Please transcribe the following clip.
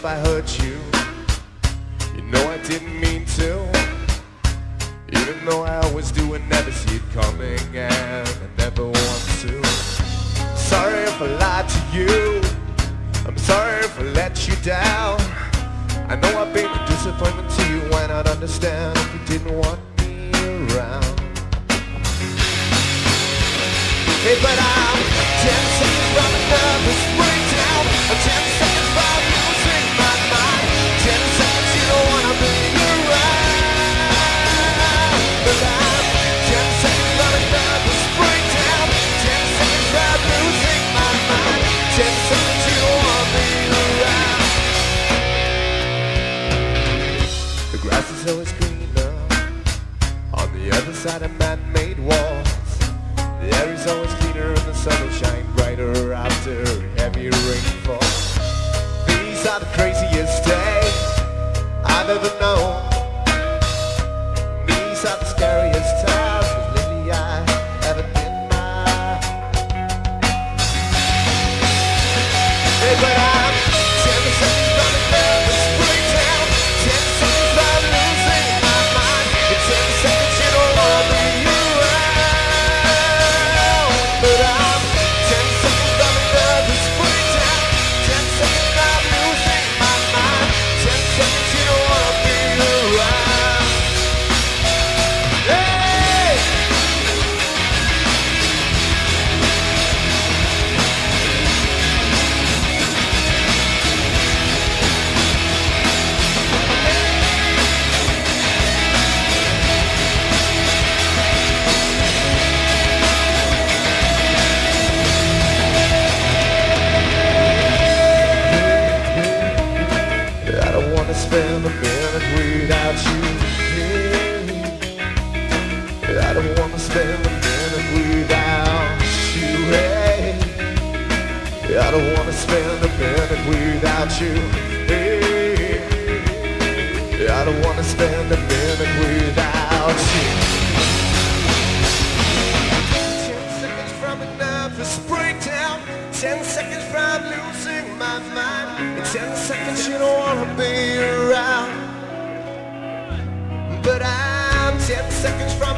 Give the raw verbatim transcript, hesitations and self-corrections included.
if I hurt you. You know I didn't mean to, even though I always do and never see it coming, and I never want to. Sorry if I lied to you, I'm sorry if I let you down. I know I've been a disappointment to you, why not understand if you didn't want me around? Hey, but I'm ten seconds from a nervous breakdown. I'm ten seconds from losing my mind. Ten seconds you don't wanna be around. But I'm ten seconds from a nervous breakdown. Ten seconds from losing my mind. Ten seconds you don't wanna be around. The grass is always greener on the other side of man-made walls. The air is always cleaner and the sun will shine brighter after heavy rainfall. These are the craziest days I've ever known. These are the scariest times, 'cause lately I haven't been mine. Hey, but I'm ten seconds from a nervous breakdown. Ten seconds from losing my mind. In ten seconds you don't want me around. But I'm ten seconds from a nervous breakdown. Ten seconds from losing my mind. Ten seconds you don't wanna be around. Hey! I don't wanna spend a minute without you. I don't wanna spend a minute without you. Hey, I don't wanna spend a minute without you. Hey, I don't wanna spend a minute without you. Ten seconds from a nervous breakdown. Ten seconds from losing my mind. In ten seconds you don't wanna be around. But I'm ten seconds from